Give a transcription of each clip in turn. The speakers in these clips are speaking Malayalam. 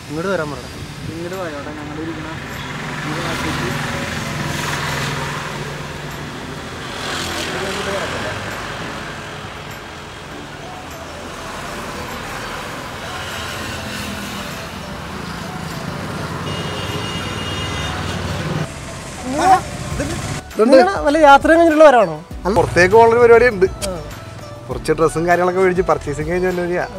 ഇങ്ങോട്ട് വരാൻ പറഞ്ഞു. ഇങ്ങോട്ട് പോയോട്ടെ ഞങ്ങൾ ഇരിക്കണം. വല്ല യാത്ര കഴിഞ്ഞിട്ടുള്ളവരാണോ? പുറത്തേക്ക് പോകുന്ന പരിപാടി ഉണ്ട്. കുറച്ച് ഡ്രസ്സും കാര്യങ്ങളൊക്കെ മേടിച്ച് പർച്ചേസിങ് കഴിഞ്ഞ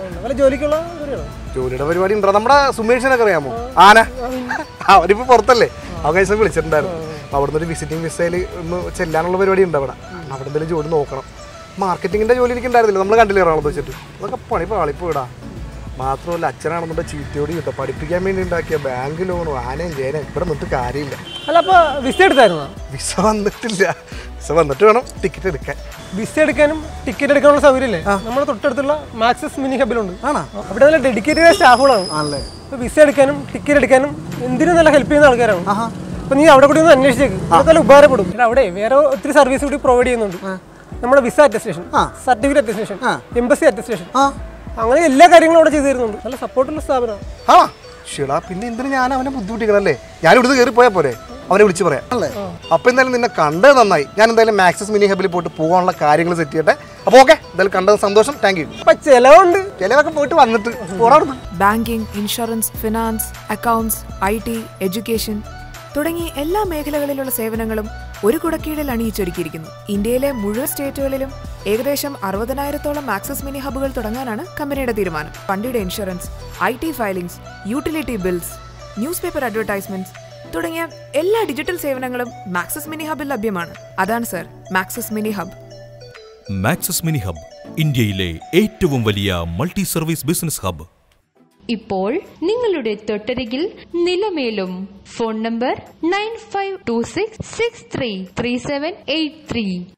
ജോലിയുടെ പരിപാടി ഉണ്ടോ? നമ്മുടെ സുമേഷിനൊക്കെ അറിയാമോ? ആന അവരിപ്പോ പുറത്തല്ലേ, അവ ദിവസം വിളിച്ചിട്ടുണ്ടായിരുന്നു. അവിടുന്ന് ഒരു വിസിറ്റിംഗ് വിസയിൽ ഒന്ന് ചെല്ലാനുള്ള പരിപാടി ഉണ്ട്. അവിടെ എന്തെങ്കിലും ജോലി നോക്കണം. മാർക്കറ്റിങ്ങിന്റെ ജോലി എനിക്ക് ഉണ്ടായിരുന്നില്ല, നമ്മൾ കണ്ടില്ല എറണാകുളത്ത് വെച്ചിട്ട്. അതൊക്കെ പണി പാളിപ്പോ ഇടാ. മാത്രമല്ല അച്ഛനാണെന്നുണ്ടെ ചീറ്റോടി കിട്ടും. പഠിപ്പിക്കാൻ വേണ്ടി ഉണ്ടാക്കിയ ബാങ്ക് ലോണും ആനയും ചേനയും ഇവിടെ നിന്നിട്ട് കാര്യമില്ല. വിസ എടുത്തായിരുന്നു? വിസ വന്നിട്ടില്ല. വിസ വന്നിട്ട് വേണം ടിക്കറ്റ് എടുക്കാൻ. വിസ എടുക്കാനും ടിക്കറ്റ് എടുക്കാനുള്ള സൗകര്യമില്ലേ നമ്മുടെ തൊട്ടടുത്തുള്ള മാക്സസ് മിനി ഹബിലുണ്ട്. അവിടെ നല്ല ഡെഡിക്കേറ്റഡ് സ്റ്റാഫുകളാണ്. വിസ എടുക്കാനും ടിക്കറ്റ് എടുക്കാനും എന്തിനും നല്ല ഹെൽപ്പ് ചെയ്യുന്ന ആൾക്കാരാണ്. അപ്പൊ നീ അവിടെ കൂടി ഒന്ന് അന്വേഷിച്ചേക്ക്, നല്ല ഉപകാരപ്പെടും. അവിടെ വേറെ ഒത്തിരി സർവീസ് കൂടി പ്രൊവൈഡ് ചെയ്യുന്നുണ്ട്. നമ്മുടെ visa attestation, certificate attestation, embassy attestation, അങ്ങനെ എല്ലാ കാര്യങ്ങളും അവിടെ ചെയ്തു തരുന്നുണ്ട്. നല്ല സപ്പോർട്ടുള്ള സ്ഥാപനമാണ്. ഷീള, പിന്നെ എന്തിനു ഞാൻ അവനെ ബുദ്ധിമുട്ടിക്കണല്ലേ? ഞാൻ ഇവിടുന്ന് കയറി പോയാൽ പോരെ, അവനെ വിളിച്ച് പറയാം അല്ലേ? അപ്പൊ എന്തായാലും നിന്നെ കണ്ടത് നന്നായി. ഞാൻ എന്തായാലും മാക്സസ് മിനി ഹബിൽ പോയിട്ട് പോകാനുള്ള കാര്യങ്ങൾ സെറ്റ് ചെയ്യട്ടെ. അപ്പൊ ഓക്കെ, എന്തായാലും കണ്ടത് സന്തോഷം, താങ്ക് യു. അപ്പൊ ചെലവുണ്ട്, ചെലവൊക്കെ പോയിട്ട് വന്നിട്ട് പോരാടുന്നു. Banking, insurance, finance, accounts, IT, education തുടങ്ങി എല്ലാ മേഖലകളിലുള്ള സേവനങ്ങളും ഒരു കുടക്കീഴിൽ അണിയിച്ചൊരുക്കിയിരിക്കുന്നു. ഇന്ത്യയിലെ മുഴുവൻ സ്റ്റേറ്റുകളിലും ഏകദേശം 60,000-ഓളം മാക്സസ് മിനി ഹബ്ബുകൾ തുടങ്ങാനാണ് കമ്പനിയുടെ തീരുമാനം. വണ്ടിയുടെ insurance, IT filings, utility bills, news paper advertisements തുടങ്ങിയ എല്ലാ ഡിജിറ്റൽ സേവനങ്ങളും മാക്സസ് മിനി ഹബ്ബിൽ ലഭ്യമാണ്. അതാണ് sir Maxus mini hub. Maxus mini hub ഇന്ത്യയിലെ ഏറ്റവും വലിയ മൾട്ടി സർവീസ് ബിസിനസ് ഹബ്. ഇപ്പോൾ നിങ്ങളുടെ തൊട്ടരികിൽ നിലമേലും. Phone number 9526633783.